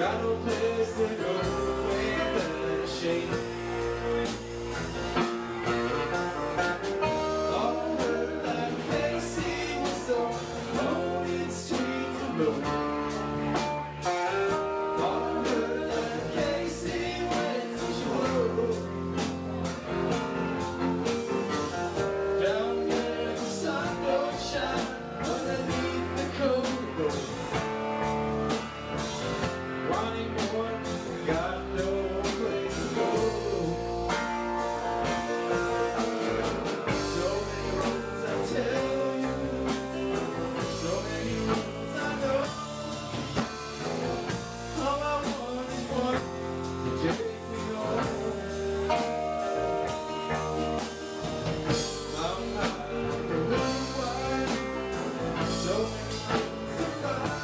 got no place to go in the shade. All her life Casey was on a lonely street from Lord. All her life Casey went to shore. Down there the sun don't shine underneath the cold road. Ronnie Moore got no place to go. So many roads I tell you, so many roads I know. All I want is one to take me home. I'm not the blue wide, so many roads to find.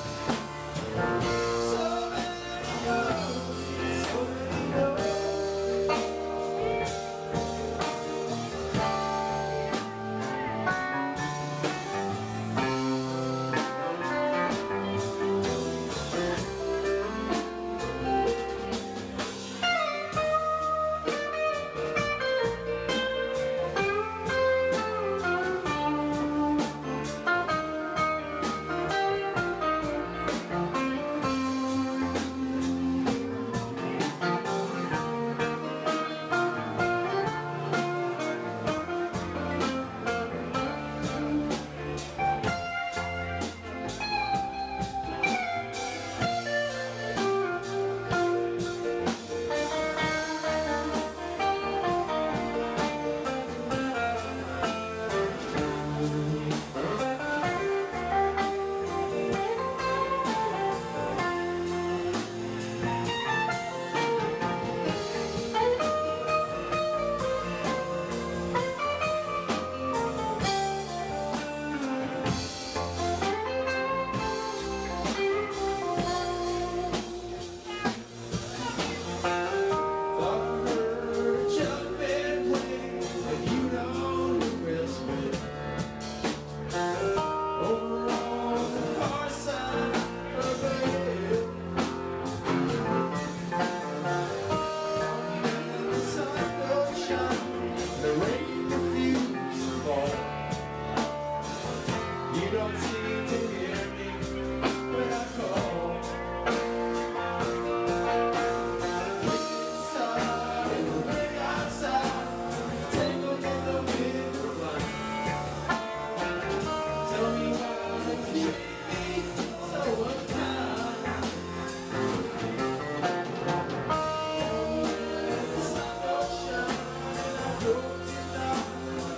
You don't seem to hear me when I call. Inside and the rain outside, tangled in the winter light. Tell me why you treat me so unkind. The sun don't shine and I hope you die.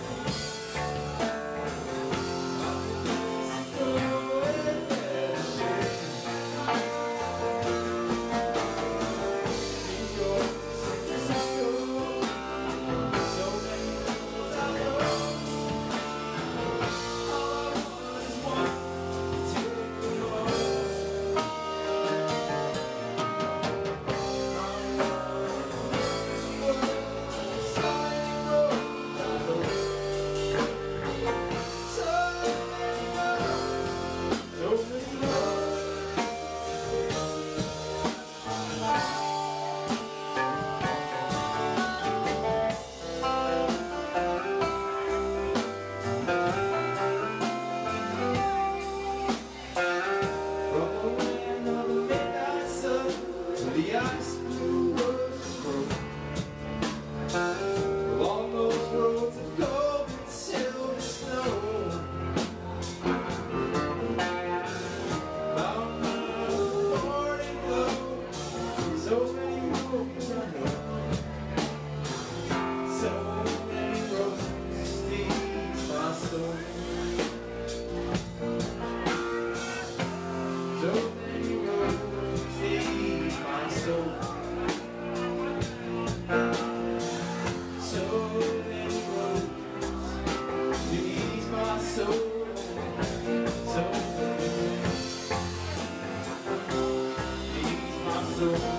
The ice blue roses grow along those roads of gold and silver snow. Mountain of morning glow, so many roads I know. So many roads steep my soul. So many roads steep my soul. So many roads to ease my soul. So many roads to ease my soul.